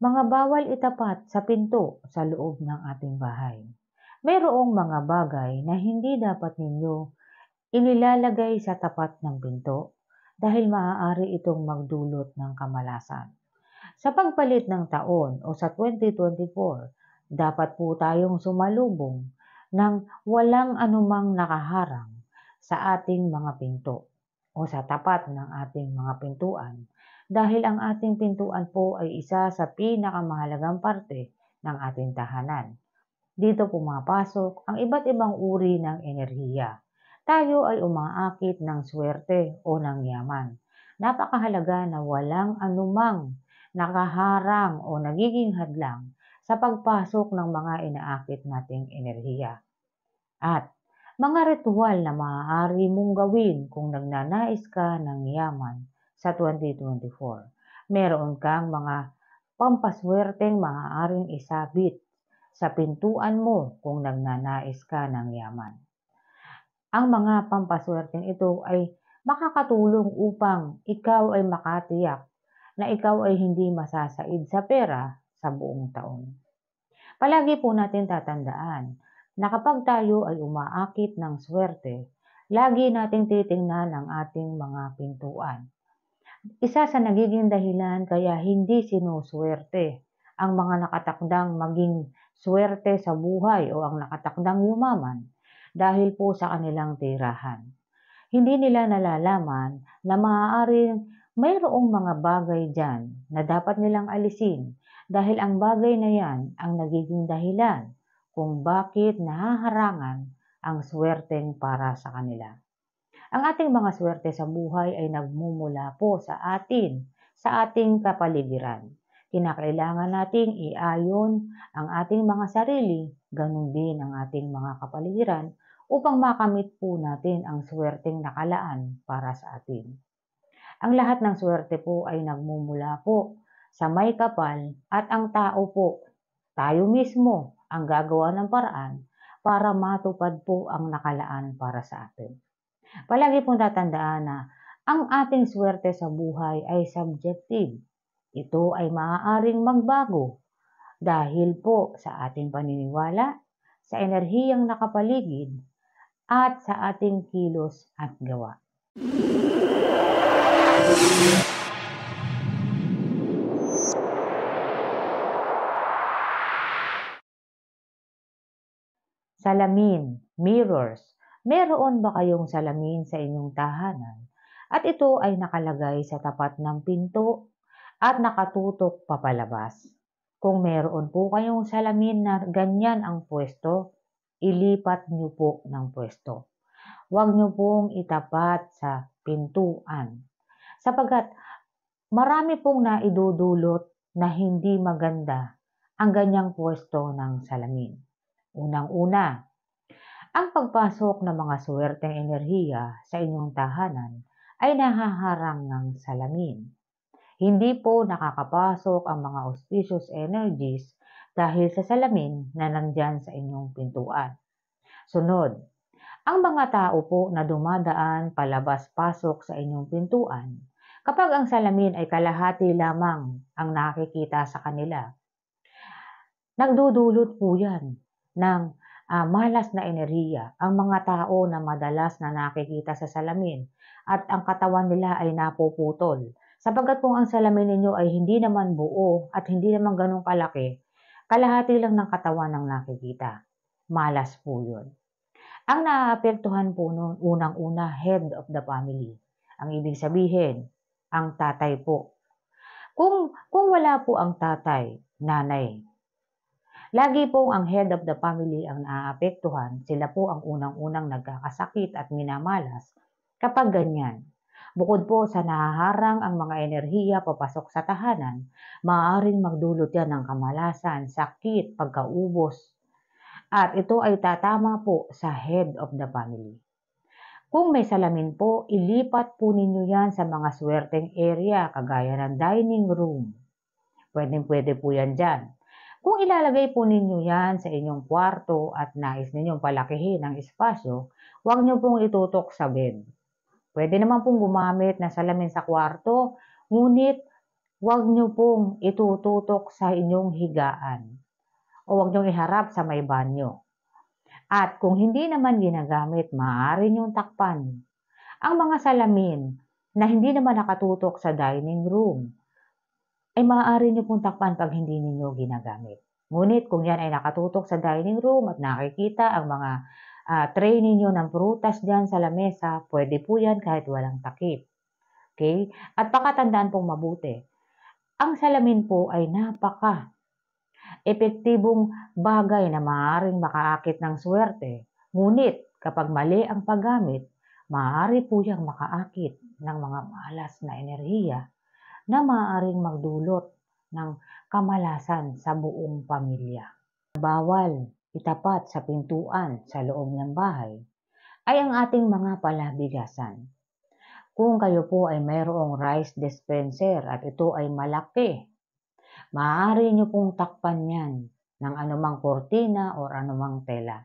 Mga bawal itapat sa pinto sa loob ng ating bahay. Mayroong mga bagay na hindi dapat ninyo inilalagay sa tapat ng pinto dahil maaari itong magdulot ng kamalasan. Sa pagpalit ng taon o sa 2024, dapat po tayong sumalubong ng walang anumang nakaharang sa ating mga pinto o sa tapat ng ating mga pintuan dahil ang ating pintuan po ay isa sa pinakamahalagang parte ng ating tahanan. Dito pumapasok ang iba't ibang uri ng enerhiya. Tayo ay umaakit ng swerte o ng yaman. Napakahalaga na walang anumang nakaharang o nagiging hadlang sa pagpasok ng mga inaakit nating enerhiya. At mga ritual na maaari mong gawin kung nagnanais ka ng yaman sa 2024. Meron kang mga pampaswerteng maaaring isabit sa pintuan mo kung nagnanais ka ng yaman. Ang mga pampaswerteng ito ay makakatulong upang ikaw ay makatiyak na ikaw ay hindi masasaid sa pera sa buong taon. Palagi po natin tatandaan na kapag tayo ay umaakit ng swerte, lagi nating titingnan ang ating mga pintuan. Isa sa nagiging dahilan kaya hindi sinuswerte ang mga nakatakdang maging swerte sa buhay o ang nakatakdang yumaman dahil po sa kanilang tirahan. Hindi nila nalalaman na maaaring mayroong mga bagay dyan na dapat nilang alisin dahil ang bagay na yan ang nagiging dahilan kung bakit nahaharangan ang swerteng para sa kanila. Ang ating mga swerte sa buhay ay nagmumula po sa ating kapaligiran. Kinakailangan nating iayon ang ating mga sarili, ganun din ang ating mga kapaligiran upang makamit po natin ang swerteng nakalaan para sa atin. Ang lahat ng swerte po ay nagmumula po sa may kapal at ang tao po, tayo mismo ang gagawa ng paraan para matupad po ang nakalaan para sa atin. Palagi pong tatandaan na ang ating swerte sa buhay ay subjective. Ito ay maaaring magbago dahil po sa ating paniniwala, sa enerhiyang nakapaligid, at sa ating kilos at gawa. Salamin, mirrors. Meron ba kayong salamin sa inyong tahanan? At ito ay nakalagay sa tapat ng pinto at nakatutok papalabas. Kung meron po kayong salamin na ganyan ang pwesto, ilipat niyo po ng pwesto. Huwag niyo pong itapat sa pintuan. Sapagkat marami pong naidudulot na hindi maganda ang ganyang pwesto ng salamin. Unang-una, ang pagpasok ng mga swerteng enerhiya sa inyong tahanan ay nahaharang ng salamin. Hindi po nakakapasok ang mga auspicious energies dahil sa salamin na nandyan sa inyong pintuan. Sunod, ang mga tao po na dumadaan palabas-pasok sa inyong pintuan, kapag ang salamin ay kalahati lamang ang nakikita sa kanila, nagdudulot po yan ng malas na enerhiya ang mga tao na madalas na nakikita sa salamin at ang katawan nila ay napuputol. Sapagkat kung ang salamin ninyo ay hindi naman buo at hindi naman ganun kalaki, kalahati lang ng katawan ang nakikita. Malas po yun. Ang naaapektuhan po noon, unang-una, head of the family. Ang ibig sabihin, ang tatay po. Kung wala po ang tatay, nanay, lagi po ang head of the family ang naaapektuhan, sila po ang unang-unang nagkakasakit at minamalas kapag ganyan. Bukod po sa nahaharang ang mga enerhiya papasok sa tahanan, maaaring magdulot yan ng kamalasan, sakit, pagkaubos. At ito ay tatama po sa head of the family. Kung may salamin po, ilipat po ninyo yan sa mga swerteng area kagaya ng dining room. Pwede po yan dyan. Kung ilalagay po ninyo yan sa inyong kwarto at nais ninyong palakihin ang espasyo, huwag nyo pong itutok sa bed. Pwede naman pong gumamit ng salamin sa kwarto, ngunit huwag niyo pong itututok sa inyong higaan o huwag niyong iharap sa may banyo. At kung hindi naman ginagamit, maaari niyong takpan ang mga salamin na hindi naman nakatutok sa dining room, ay maaari niyo pong takpan pag hindi ninyo ginagamit. Ngunit kung yan ay nakatutok sa dining room at nakikita ang mga tray ninyo ng prutas dyan sa lamesa, pwede po yan kahit walang takip. Okay? At pakatandaan pong mabuti, ang salamin po ay epektibong bagay na maaaring makaakit ng swerte. Ngunit kapag mali ang paggamit, maaari po siyang makaakit ng mga malas na enerhiya na maaaring magdulot ng kamalasan sa buong pamilya. Bawal itapat sa pintuan sa loob ng bahay ay ang ating mga palabigasan. Kung kayo po ay mayroong rice dispenser at ito ay malaki, maaari nyo pong takpan yan ng anumang kortina o anumang tela.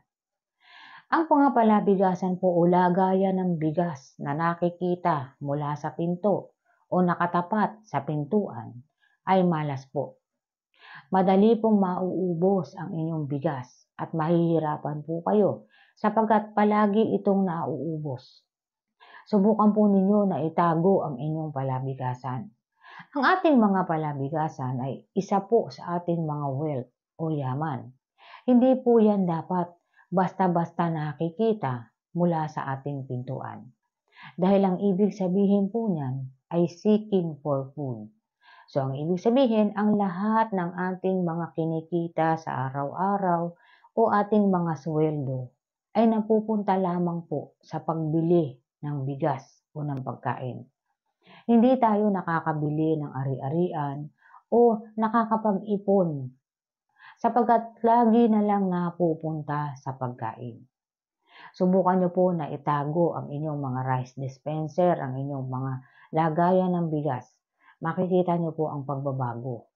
Ang mga palabigasan po o lagayan ng bigas na nakikita mula sa pinto o nakatapat sa pintuan ay malas po. Madali pong mauubos ang inyong bigas at mahihirapan po kayo sapagkat palagi itong nauubos. Subukan po ninyo na itago ang inyong palabigasan. Ang ating mga palabigasan ay isa po sa ating mga wealth o yaman. Hindi po yan dapat basta-basta nakikita mula sa ating pintuan. Dahil ang ibig sabihin po niyan ay seeking for food. So ang ibig sabihin, ang lahat ng ating mga kinikita sa araw-araw o ating mga sweldo ay napupunta lamang po sa pagbili ng bigas o ng pagkain. Hindi tayo nakakabili ng ari-arian o nakakapag-ipon sapagkat lagi na lang napupunta sa pagkain. Subukan nyo po na itago ang inyong mga rice dispenser, ang inyong mga lagayan ng bigas. Makikita nyo po ang pagbabago.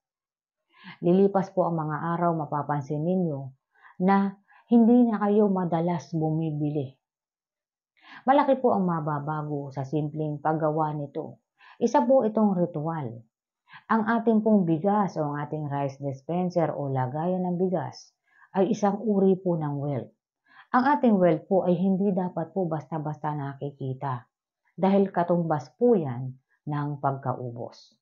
Lilipas po ang mga araw, mapapansin ninyo na hindi na kayo madalas bumibili. Malaki po ang mababago sa simpleng paggawa nito. Isa po itong ritual. Ang ating pong bigas o ang ating rice dispenser o lagayan ng bigas ay isang uri po ng wealth. Ang ating wealth po ay hindi dapat po basta-basta nakikita dahil katumbas po yan ng pagkaubos.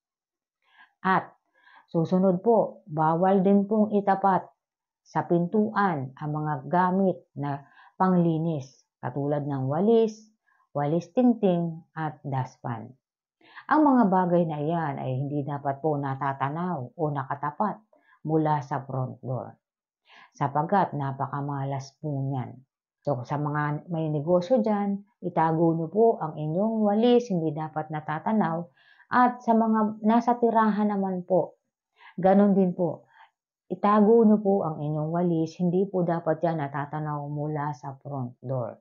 At susunod po, bawal din pong itapat sa pintuan ang mga gamit na panglinis katulad ng walis tingting at daspan. Ang mga bagay na iyan ay hindi dapat po natatanaw o nakatapat mula sa front door sapagkat napakamalas po niyan. So sa mga may negosyo dyan, itago nyo po ang inyong walis, hindi dapat natatanaw. At sa mga nasa tirahan naman po, ganon din po. Itago nyo po ang inyong walis, hindi po dapat yan natatanaw mula sa front door.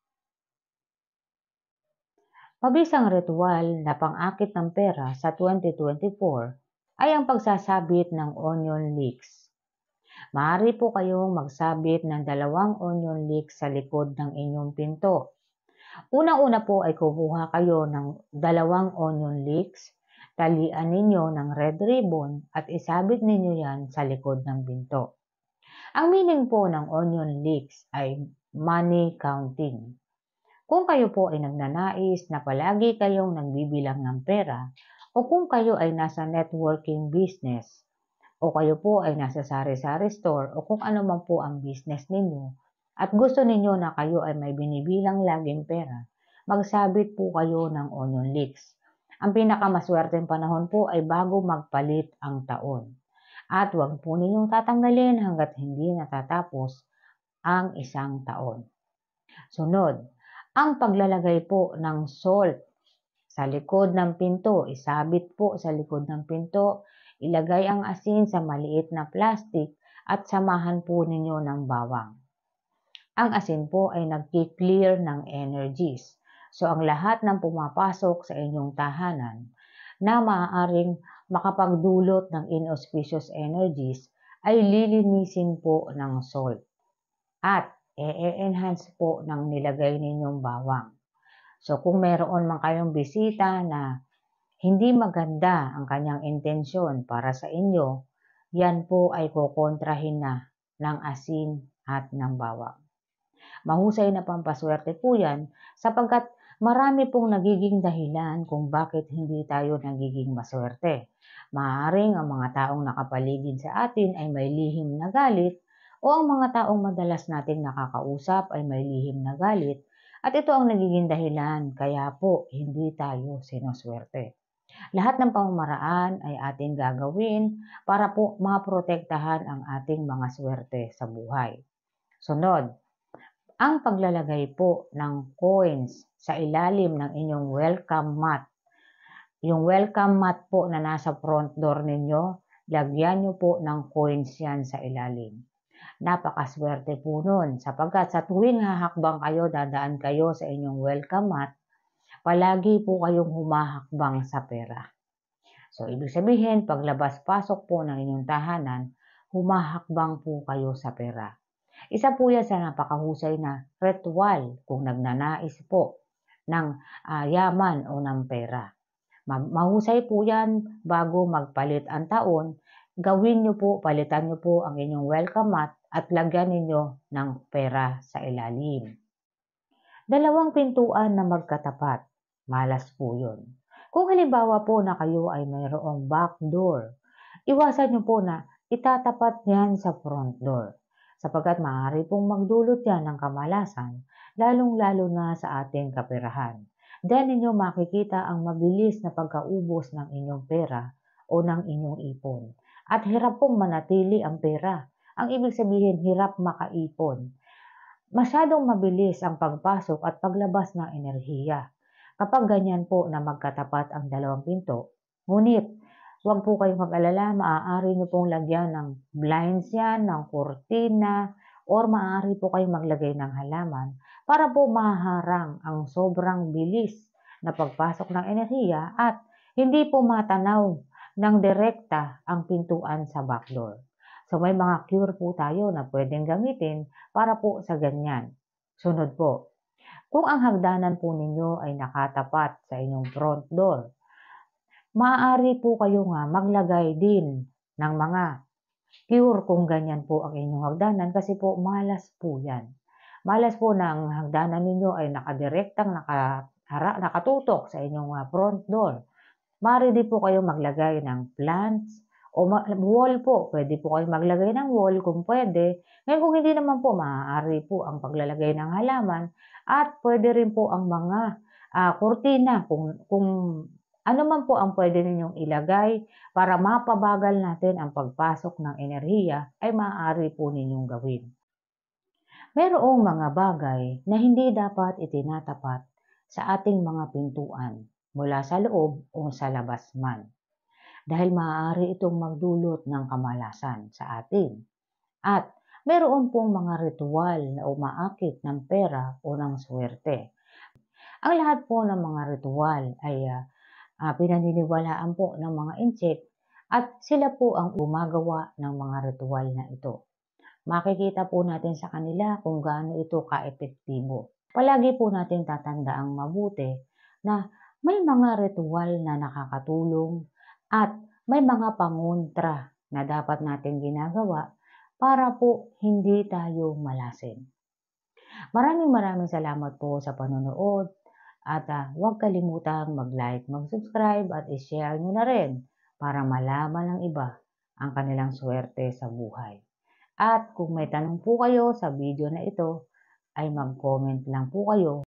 Mabisang ritual na pang-akit ng pera sa 2024 ay ang pagsasabit ng onion leeks. Maaari po kayong magsabit ng 2 onion leeks sa likod ng inyong pinto. Unang-una po ay kukuha kayo ng 2 onion leeks, talian ninyo ng red ribbon at isabit ninyo yan sa likod ng pinto. Ang meaning po ng onion leeks ay money counting. Kung kayo po ay nagnanais na palagi kayong nagbibilang ng pera o kung kayo ay nasa networking business o kayo po ay nasa sari-sari store o kung ano man po ang business ninyo at gusto ninyo na kayo ay may binibilang laging pera, magsabit po kayo ng onion leeks. Ang pinakamaswerteng panahon po ay bago magpalit ang taon. At huwag po ninyong tatanggalin hanggat hindi natatapos ang isang taon. Sunod, ang paglalagay po ng salt sa likod ng pinto, isabit po sa likod ng pinto, ilagay ang asin sa maliit na plastic at samahan po ninyo ng bawang. Ang asin po ay nagki-clear ng energies. So ang lahat ng pumapasok sa inyong tahanan na maaaring makapagdulot ng inauspicious energies ay lilinisin po ng salt at i-enhance po ng nilagay ninyong bawang. So kung meron man kayong bisita na hindi maganda ang kanyang intensyon para sa inyo, yan po ay kokontrahin na ng asin at ng bawang. Mahusay na pampaswerte po yan sapagkat marami pong nagiging dahilan kung bakit hindi tayo nagiging maswerte. Maaaring ang mga taong nakapaligid sa atin ay may lihim na galit o ang mga taong madalas nating nakakausap ay may lihim na galit at ito ang nagiging dahilan kaya po hindi tayo sinuswerte. Lahat ng pamamaraan ay ating gagawin para po maprotektahan ang ating mga swerte sa buhay. Sunod, ang paglalagay po ng coins sa ilalim ng inyong welcome mat. Yung welcome mat po na nasa front door ninyo, lagyan nyo po ng coins yan sa ilalim. Napakaswerte po nun sapagkat sa tuwing hahakbang kayo, dadaan kayo sa inyong welcome mat, palagi po kayong humahakbang sa pera. So, ibig sabihin, paglabas-pasok po ng inyong tahanan, humahakbang po kayo sa pera. Isa po yan sa napakahusay na ritual kung nagnanais po ng yaman o ng pera. Mahusay po yan bago magpalit ang taon. Gawin nyo po, palitan nyo po ang inyong welcome mat at lagyan ninyo ng pera sa ilalim. Dalawang pintuan na magkatapat, malas po yun. Kung halimbawa po na kayo ay mayroong back door, iwasan nyo po na itatapat yan sa front door sapagkat maaari pong magdulot yan ng kamalasan, lalong-lalo na sa ating kaperahan. Diyan ninyo makikita ang mabilis na pagkaubos ng inyong pera o ng inyong ipon. At hirap pong manatili ang pera. Ang ibig sabihin, hirap makaipon. Masyadong mabilis ang pagpasok at paglabas ng enerhiya. Kapag ganyan po na magkatapat ang dalawang pinto, ngunit huwag po kayong mag-alala, maaari nyo pong lagyan ng blinds yan, ng kurtina, or maaari po kayong maglagay ng halaman para po maharang ang sobrang bilis na pagpasok ng enerhiya at hindi po matanaw ng direkta ang pintuan sa backdoor. So may mga cure po tayo na pwedeng gamitin para po sa ganyan. Sunod po, kung ang hagdanan po ninyo ay nakatapat sa inyong front door, maaari po kayo nga maglagay din ng mga cure kung ganyan po ang inyong hagdanan kasi po malas po yan. Malas po na ang hagdanan ninyo ay nakadirektang nakatutok sa inyong front door. Maaari din po kayo maglagay ng plants o wall po. Pwede po kayo maglagay ng wall kung pwede. Ngayon kung hindi naman po, maaari po ang paglalagay ng halaman at pwede rin po ang mga kurtina kung ano man po ang pwede ninyong ilagay para mapabagal natin ang pagpasok ng enerhiya ay maaari po ninyong gawin. Mayroong mga bagay na hindi dapat itinatapat sa ating mga pintuan mula sa loob o sa labas man. Dahil maaari itong magdulot ng kamalasan sa atin. At mayroon pong mga ritual na umaakit ng pera o ng swerte. Ang lahat po ng mga ritual ay pinaniniwalaan po ng mga inchik at sila po ang gumagawa ng mga ritual na ito. Makikita po natin sa kanila kung gaano ito ka-epektibo. Palagi po natin tatandaang mabuti na may mga ritual na nakakatulong at may mga pangontra na dapat natin ginagawa para po hindi tayo malasin. Maraming salamat po sa panonood at huwag kalimutang mag-like, mag-subscribe at i-share nyo na rin para malaman ng iba ang kanilang swerte sa buhay. At kung may tanong po kayo sa video na ito, ay mag-comment lang po kayo